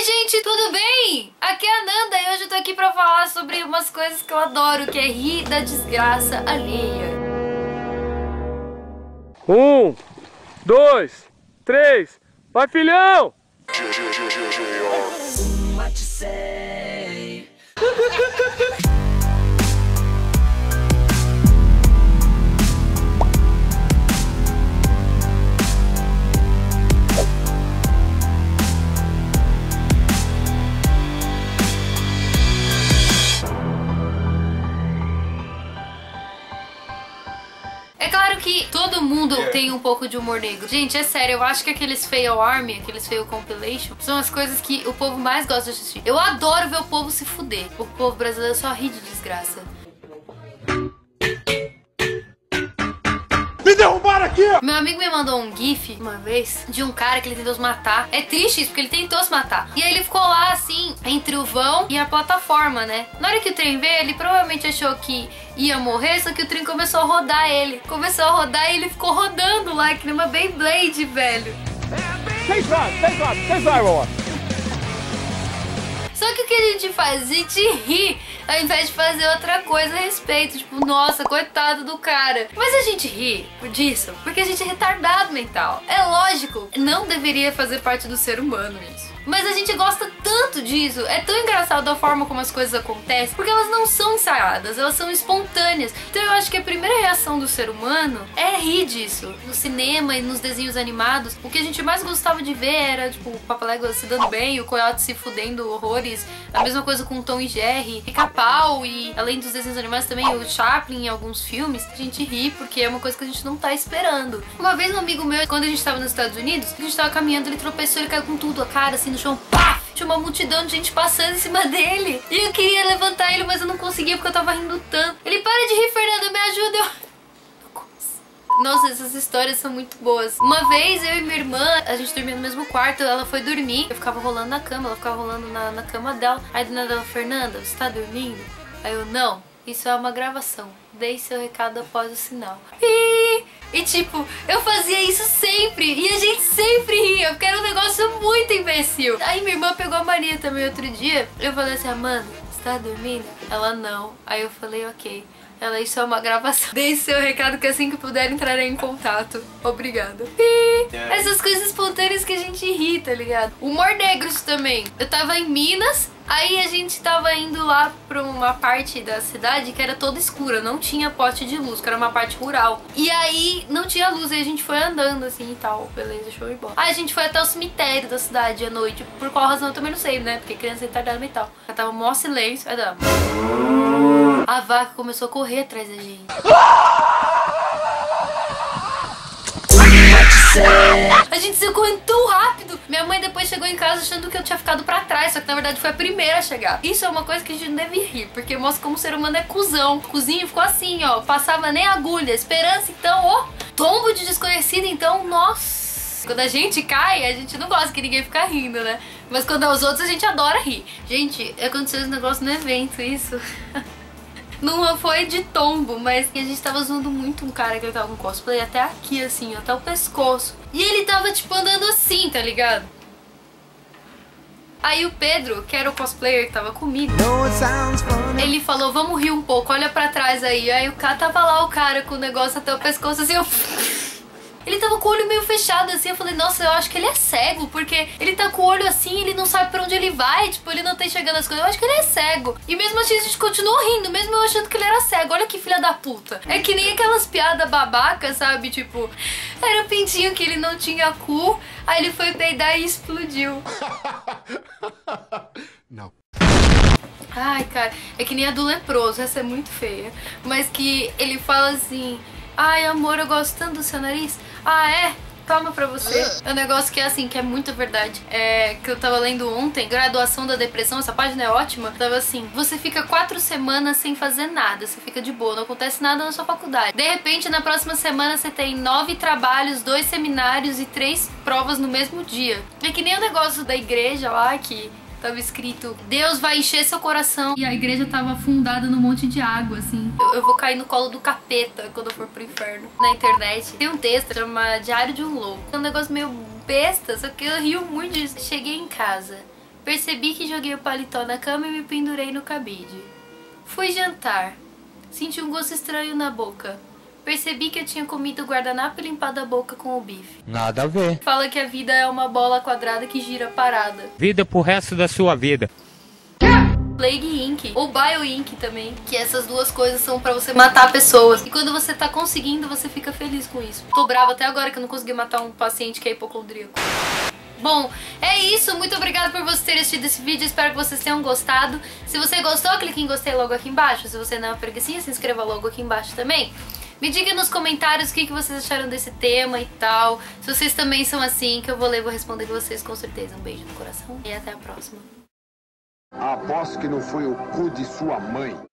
Oi gente, tudo bem? Aqui é a Nanda e hoje eu tô aqui pra falar sobre umas coisas que eu adoro, que é rir da desgraça alheia. 1, 2, 3, vai filhão! É claro que todo mundo tem um pouco de humor negro. Gente, é sério, eu acho que aqueles fail army, aqueles fail compilation, são as coisas que o povo mais gosta de assistir. Eu adoro ver o povo se fuder. O povo brasileiro só ri de desgraça. Me derrubaram aqui! Meu amigo me mandou um gif uma vez de um cara que ele tentou se matar. É triste isso, porque ele tentou se matar. E aí ele ficou lá assim, entre o vão e a plataforma, né? Na hora que o trem veio, ele provavelmente achou que ia morrer, só que o trem começou a rodar ele. Começou a rodar e ele ficou rodando lá, que nem uma Beyblade, velho. Só que o que a gente faz? A gente ri ao invés de fazer outra coisa a respeito. Tipo, nossa, coitado do cara. Mas a gente ri disso porque a gente é retardado mental. É lógico, não deveria fazer parte do ser humano isso. Mas a gente gosta tanto disso. É tão engraçado a forma como as coisas acontecem, porque elas não são ensaiadas, elas são espontâneas. Então eu acho que a primeira reação do ser humano é rir disso. No cinema e nos desenhos animados, o que a gente mais gostava de ver era, tipo, o Papaléguas se dando bem, o Coiote se fudendo horrores. A mesma coisa com o Tom e Jerry, Pica-Pau e, além dos desenhos animados, também o Chaplin em alguns filmes. A gente ri porque é uma coisa que a gente não tá esperando. Uma vez um amigo meu, quando a gente tava nos Estados Unidos, a gente tava caminhando, ele tropeçou, ele caiu com tudo, a cara assim no chão, pá! Tinha uma multidão de gente passando em cima dele. E eu queria levantar ele, mas eu não conseguia porque eu tava rindo tanto. Ele, para de rir, Fernanda, me ajuda. Nossa, essas histórias são muito boas. Uma vez, eu e minha irmã, a gente dormia no mesmo quarto, ela foi dormir. Eu ficava rolando na cama, ela ficava rolando na cama dela. Aí do nada ela, Fernanda, você tá dormindo? Aí eu, não, isso é uma gravação. Dei seu recado após o sinal. E tipo, eu fazia isso sempre. E a gente sempre ria, porque era um negócio muito imbecil. Aí minha irmã pegou a mania também outro dia. Eu falei assim, Amanda, você tá dormindo? Ela, não. Aí eu falei, ok. Ela, isso é uma gravação. Dei seu recado que assim que puder entrarei em contato. Obrigada. Essas coisas espontâneas que a gente ri, tá ligado? Humor negro isso também. Eu tava em Minas, aí a gente tava indo lá pra uma parte da cidade que era toda escura, não tinha poste de luz, que era uma parte rural. E aí não tinha luz, aí a gente foi andando assim e tal, beleza, show e bola. Aí a gente foi até o cemitério da cidade à noite, por qual razão eu também não sei, né? Porque criança é retardada mental. Eu tava mó silêncio, aí dava... A vaca começou a correr atrás da gente. A gente saiu correndo tão rápido. Minha mãe depois chegou em casa achando que eu tinha ficado pra trás, só que na verdade foi a primeira a chegar. Isso é uma coisa que a gente não deve rir, porque mostra como o ser humano é cuzão. O cozinho ficou assim, ó, passava nem agulha. Esperança, então, ó, tombo de desconhecido, então, nossa. Quando a gente cai, a gente não gosta que ninguém fica rindo, né? Mas quando é os outros, a gente adora rir. Gente, aconteceu esse negócio no evento, isso. Não foi de tombo, mas a gente tava zoando muito um cara que ele tava com cosplay até aqui, assim, até o pescoço. E ele tava, tipo, andando assim, tá ligado? Aí o Pedro, que era o cosplayer que tava comigo, ele falou, vamos rir um pouco, olha pra trás aí. Aí o cara tava lá, o cara com o negócio até o pescoço, assim, eu... Ele tava com o olho meio fechado assim, eu falei, nossa, eu acho que ele é cego, porque ele tá com o olho assim, ele não sabe pra onde ele vai, tipo, ele não tá enxergando as coisas, eu acho que ele é cego. E mesmo assim a gente continuou rindo, mesmo eu achando que ele era cego, olha que filha da puta. É que nem aquelas piadas babacas, sabe, tipo, era o pintinho que ele não tinha cu, aí ele foi peidar e explodiu. Não. Ai, cara, é que nem a do leproso, essa é muito feia. Mas que ele fala assim, ai, amor, eu gosto tanto do seu nariz. Ah, é? Toma pra você. É um negócio que é assim, que é muito verdade. É que eu tava lendo ontem, Graduação da Depressão, essa página é ótima. Tava assim, você fica 4 semanas sem fazer nada, você fica de boa, não acontece nada na sua faculdade. De repente, na próxima semana, você tem 9 trabalhos, 2 seminários e 3 provas no mesmo dia. É que nem o negócio da igreja lá, que tava escrito, Deus vai encher seu coração. E a igreja tava afundada num monte de água, assim. Eu vou cair no colo do capeta quando eu for pro inferno. Na internet tem um texto, chama Diário de um Louco. É um negócio meio besta, só que eu rio muito disso. Cheguei em casa, Percebi que joguei o paletó na cama e me pendurei no cabide. Fui jantar. Senti um gosto estranho na boca. Percebi que eu tinha comido o guardanapo e limpado a boca com o bife. Nada a ver. Fala que a vida é uma bola quadrada que gira parada. Vida pro resto da sua vida. Plague Inc. ou Bio Inc. também. Que essas duas coisas são pra você matar pessoas. E quando você tá conseguindo, você fica feliz com isso. Tô brava até agora que eu não consegui matar um paciente que é hipocondríaco. Bom, é isso. Muito obrigada por você ter assistido esse vídeo. Espero que vocês tenham gostado. Se você gostou, clique em gostei logo aqui embaixo. Se você não é uma preguicinha, se inscreva logo aqui embaixo também. Me diga nos comentários o que vocês acharam desse tema e tal. Se vocês também são assim, que eu vou ler e vou responder vocês com certeza. Um beijo no coração e até a próxima. Aposto que não foi o cu de sua mãe.